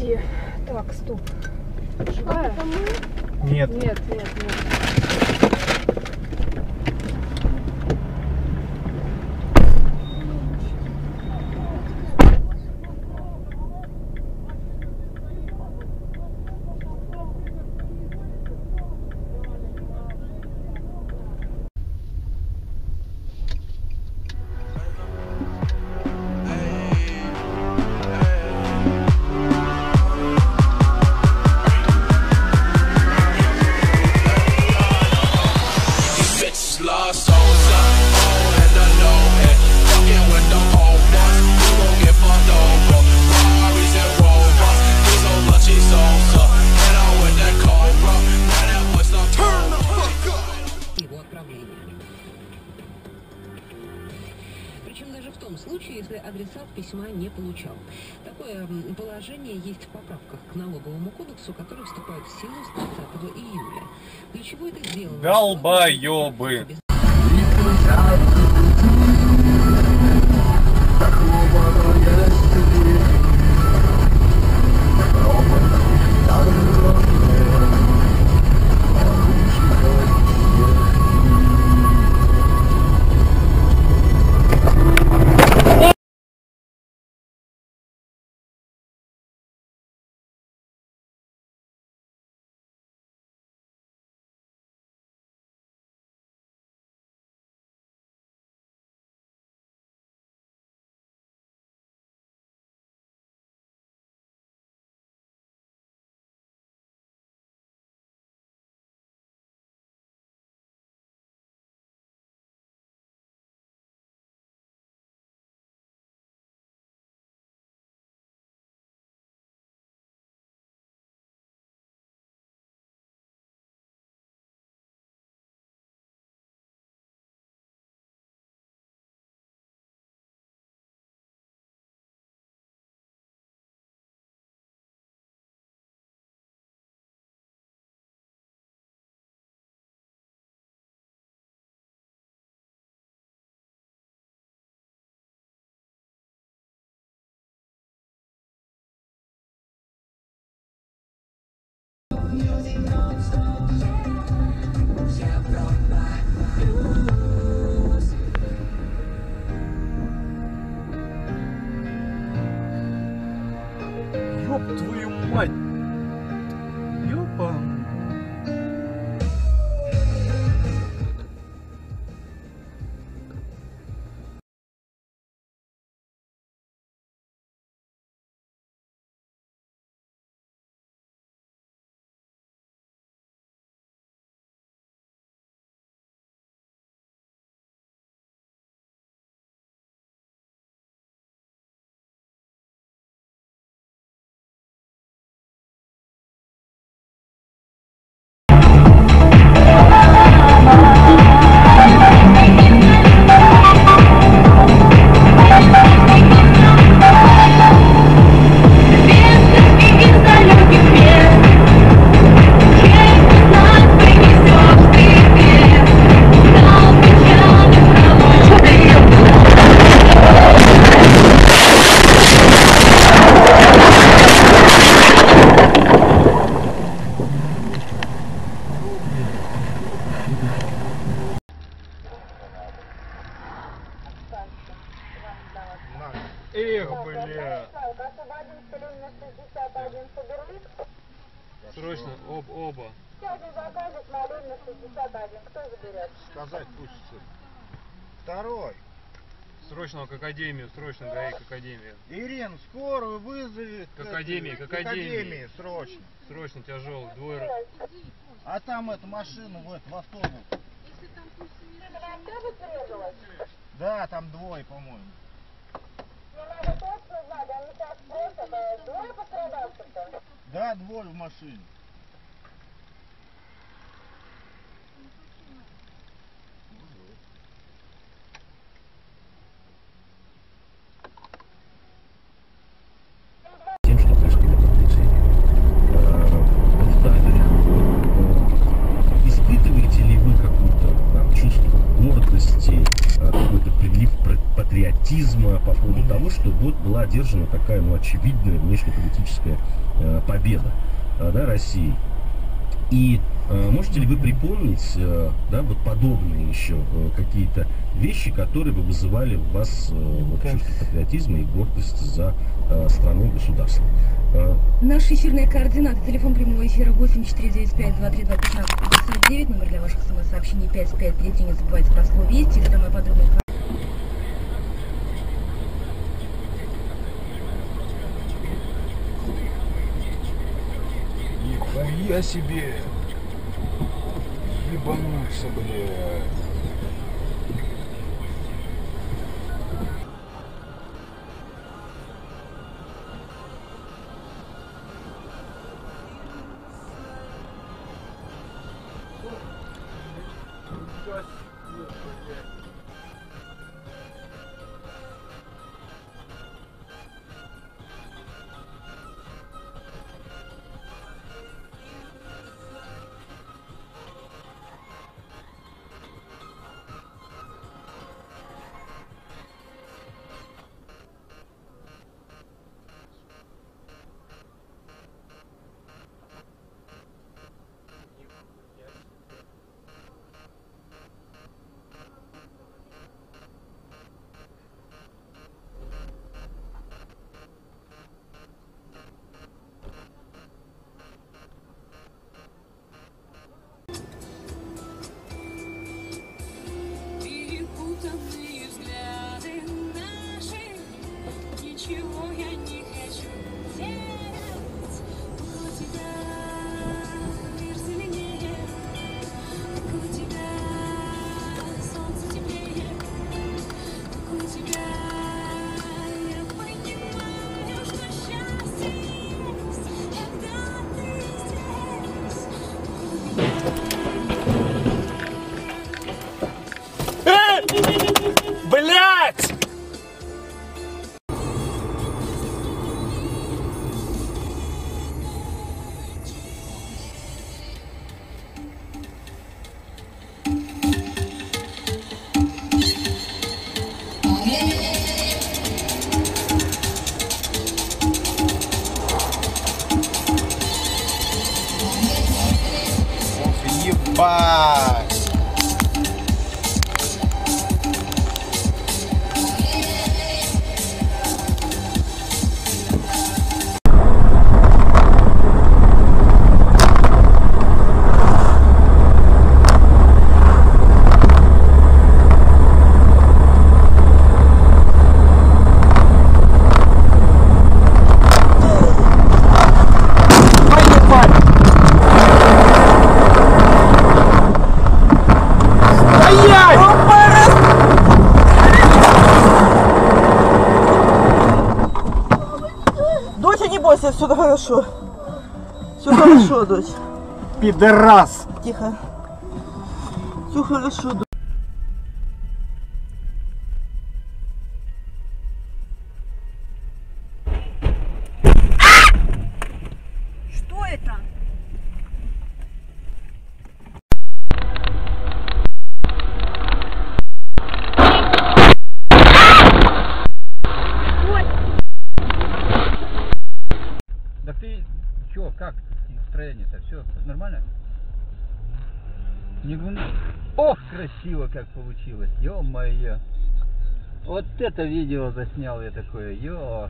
Где? Так, стоп. Живая? Нет. Нет. Причем даже в том случае, если адресат письма не получал. Такое положение есть в поправках к налоговому кодексу, который вступает в силу с 30 июля. Для чего это сделано? Долбоёбы! Ёб твою мать! Ёпа! Эх, бля! Срочно, оба. Сказать пусть. Второй. Срочно к академию, срочно, дай к академию. Ирин, скорую вызови. К академии, к академии, срочно. Срочно, тяжелый, двое. А там эту машину, в автобус. Да, там двое, по-моему. Да, двое в машине. Тем, что происходит в испытываете ли вы какое-то чувство гордости, какой-то прилив патриотизма по поводу того, что вот была одержана такая, ну, очевидная внешнеполитическая победа, да, России. И можете ли вы припомнить, да, вот подобные еще какие-то вещи, которые бы вызывали в вас вот, чувство патриотизма и гордости за страну и государство? Наши эфирные координаты. Телефон прямого эфира 8495-232-1559. Номер для ваших смс-сообщений 5533. Не забывайте про слово «Вести». Это самая подробная информация. Нихуя себе! Ебанулся, бля! Перепутанные взгляды наши, ничего я не хочу терять. Около тебя мир зеленее, около тебя солнце теплее, около тебя я понимаю, что счастье есть, когда ты здесь. Блять! Ебать! Доча, не бойся, все хорошо. Все хорошо, дочь. Пидорас! Тихо. Все хорошо, дочь. Что это? Да ты чё, как настроение-то? Все нормально? Не гуни. Ох, красиво как получилось, ё-моё. Вот это видео заснял я такое, ёж.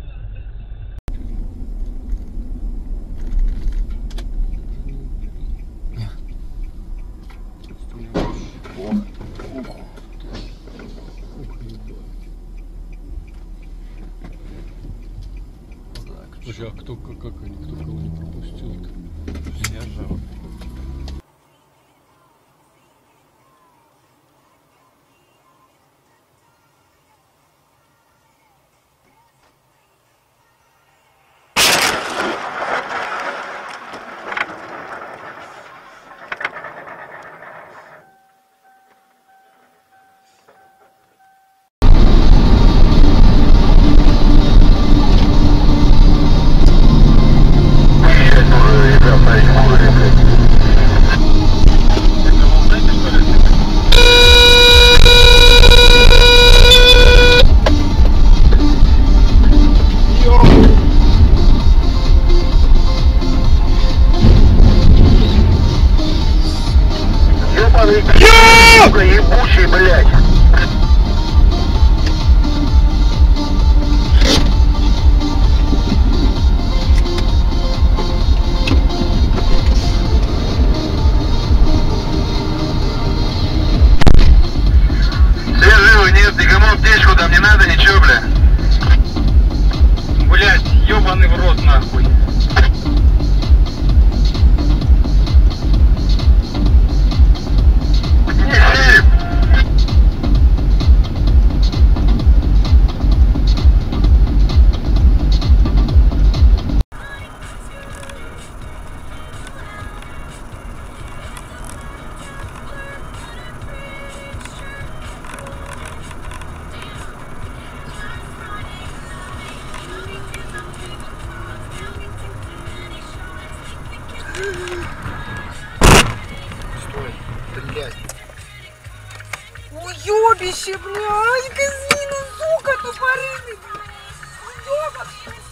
Слушай, а кто, как они, кто кого не пропустил-то? Я же. Ребята, ебучий, блядь. Все живы, нет, никому аптечку там не надо, ничего, бля. Блять, ебаный в рот нахуй. Неси! Стой, стрелять. Уёбище, блядь, казина, сука, тупорылый. Уёбок.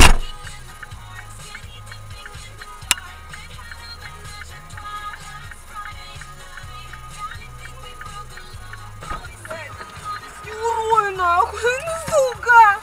Не урой нахуй, ну сука.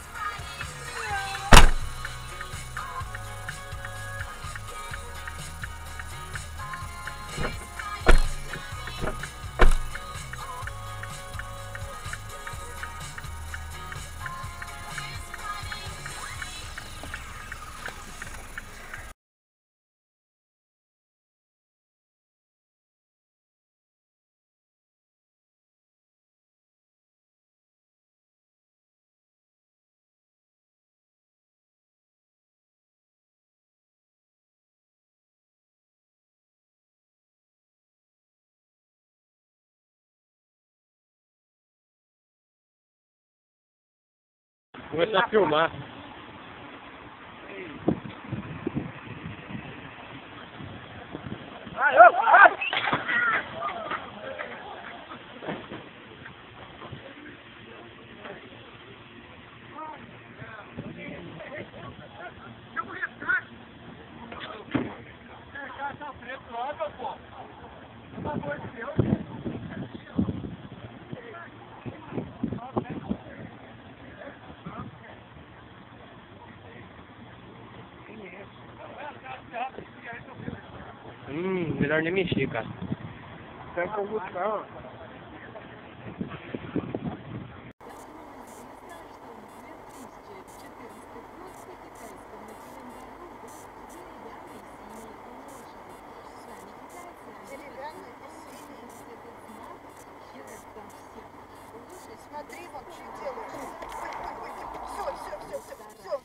Мы сопьем, а? Melhor nem mexer, cara. Смотри, вообще делаешь. Все, все, все, все, все.